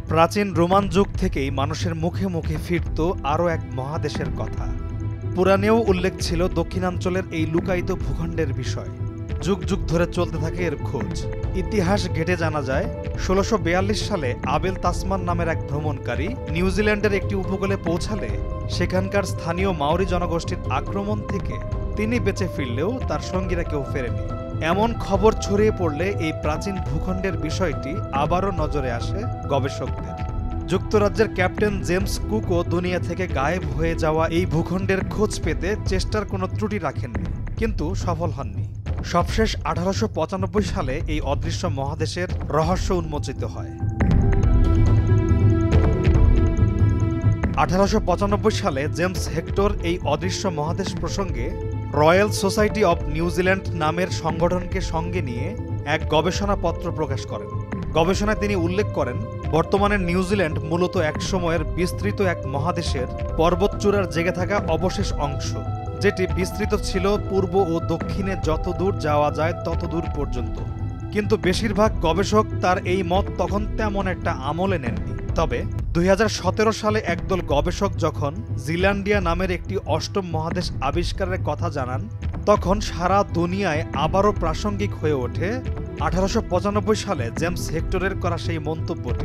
প্রাচীন রোমান যুগ থেকেই মানুষের মুখে মুখে ফিরত আরও এক মহাদেশের কথা। পুরাণেও উল্লেখ ছিল দক্ষিণাঞ্চলের এই লুকায়িত ভূখণ্ডের বিষয়। যুগ যুগ ধরে চলতে থাকে এর খোঁজ। ইতিহাস ঘেটে জানা যায় ১৬৪২ সালে আবেল তাসমান নামের এক ভ্রমণকারী নিউজিল্যান্ডের একটি উপকূলে পৌঁছালে সেখানকার স্থানীয় মাওরি জনগোষ্ঠীর আক্রমণ থেকে তিনি বেঁচে ফিরলেও তার সঙ্গীরা কেউ ফেরেনি। এমন খবর ছড়িয়ে পড়লে এই প্রাচীন ভূখণ্ডের বিষয়টি আবারও নজরে আসে গবেষকদের। যুক্তরাজ্যের ক্যাপ্টেন জেমস কুকও দুনিয়া থেকে গায়েব হয়ে যাওয়া এই ভূখণ্ডের খোঁজ পেতে চেষ্টার কোনো ত্রুটি রাখেননি, কিন্তু সফল হননি। সবশেষ ১৮৯৫ সালে এই অদৃশ্য মহাদেশের রহস্য উন্মোচিত হয়। ১৮৯৫ সালে জেমস হেক্টর এই অদৃশ্য মহাদেশ প্রসঙ্গে রয়্যাল সোসাইটি অব নিউজিল্যান্ড নামের সংগঠনকে সঙ্গে নিয়ে এক গবেষণাপত্র প্রকাশ করেন। গবেষণায় তিনি উল্লেখ করেন, বর্তমানে নিউজিল্যান্ড মূলত একসময়ের বিস্তৃত এক মহাদেশের পর্বতচূড়ার জেগে থাকা অবশেষ অংশ, যেটি বিস্তৃত ছিল পূর্ব ও দক্ষিণে যত দূর যাওয়া যায় তত দূর পর্যন্ত। কিন্তু বেশিরভাগ গবেষক তার এই মত তখন তেমন একটা আমলে নেননি। তবে ২০১৭ সালে একদল গবেষক যখন জিল্যান্ডিয়া নামের একটি অষ্টম মহাদেশ আবিষ্কারের কথা জানান, তখন সারা দুনিয়ায় আবারও প্রাসঙ্গিক হয়ে ওঠে ১৮৯৫ সালে জেমস হেক্টরের করা সেই মন্তব্যটি।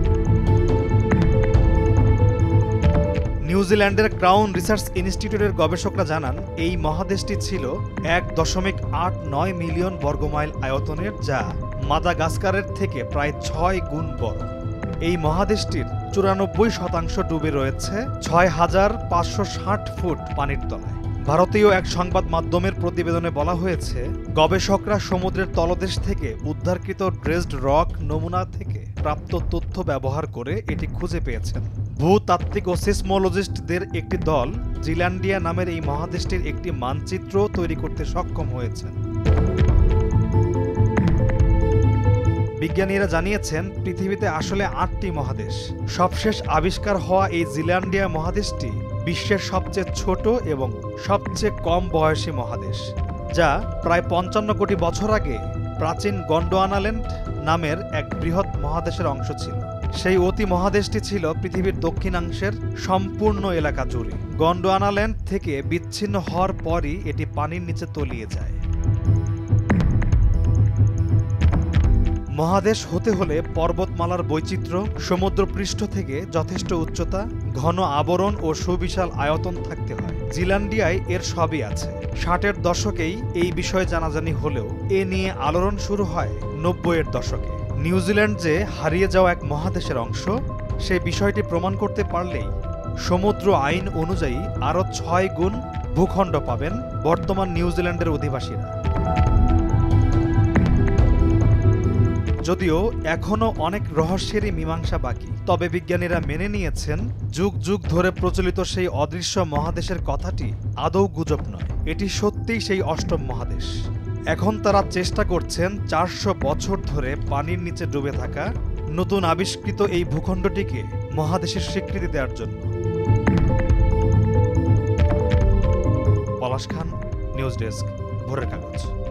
নিউজিল্যান্ডের ক্রাউন রিসার্চ ইনস্টিটিউটের গবেষকরা জানান, এই মহাদেশটি ছিল ১.৮৯ মিলিয়ন বর্গমাইল আয়তনের, যা মাদাগাস্কারের থেকে প্রায় ৬ গুণ বড়। এই মহাদেশটির ৯৪% ডুবে রয়েছে ৬,৫৬০ ফুট পানির তলায়। ভারতীয় এক সংবাদ মাধ্যমের প্রতিবেদনে বলা হয়েছে, গবেষকরা সমুদ্রের তলদেশ থেকে উদ্ধারকৃত ড্রেসড রক নমুনা থেকে প্রাপ্ত তথ্য ব্যবহার করে এটি খুঁজে পেয়েছেন। ভূতাত্ত্বিক ও সিসমোলজিস্টদের একটি দল জিল্যান্ডিয়া নামের এই মহাদেশটির একটি মানচিত্র তৈরি করতে সক্ষম হয়েছেন। বিজ্ঞানীরা জানিয়েছেন, পৃথিবীতে আসলে ৮টি মহাদেশ। সবশেষ আবিষ্কার হওয়া এই জিল্যান্ডিয়া মহাদেশটি বিশ্বের সবচেয়ে ছোট এবং সবচেয়ে কম বয়সী মহাদেশ, যা প্রায় ৫৫ কোটি বছর আগে প্রাচীন গন্ডোয়ানাল্যান্ড নামের এক বৃহৎ মহাদেশের অংশ ছিল। সেই অতি মহাদেশটি ছিল পৃথিবীর দক্ষিণাংশের সম্পূর্ণ এলাকা জুড়ে। গন্ডোয়ানাল্যান্ড থেকে বিচ্ছিন্ন হওয়ার পরই এটি পানির নিচে তলিয়ে যায়। মহাদেশ হতে হলে পর্বতমালার বৈচিত্র্য, সমুদ্রপৃষ্ঠ থেকে যথেষ্ট উচ্চতা, ঘন আবরণ ও সুবিশাল আয়তন থাকতে হয়। জিল্যান্ডিয়ায় এর সবই আছে। ৬০-এর দশকেই এই বিষয়ে জানাজানি হলেও এ নিয়ে আলোড়ন শুরু হয় ৯০-এর দশকে। নিউজিল্যান্ড যে হারিয়ে যাওয়া এক মহাদেশের অংশ, সেই বিষয়টি প্রমাণ করতে পারলেই সমুদ্র আইন অনুযায়ী আরও ৬ গুণ ভূখণ্ড পাবেন বর্তমান নিউজিল্যান্ডের অধিবাসীরা। যদিও এখনও অনেক রহস্যেরই মীমাংসা বাকি, তবে বিজ্ঞানীরা মেনে নিয়েছেন যুগ যুগ ধরে প্রচলিত সেই অদৃশ্য মহাদেশের কথাটি আদৌ গুজব নয়। এটি সত্যিই সেই অষ্টম মহাদেশ। এখন তারা চেষ্টা করছেন ৪০০ বছর ধরে পানির নিচে ডুবে থাকা নতুন আবিষ্কৃত এই ভূখণ্ডটিকে মহাদেশের স্বীকৃতি দেওয়ার জন্য। পলাশ খান, নিউজ ডেস্ক, ভোরের কাগজ।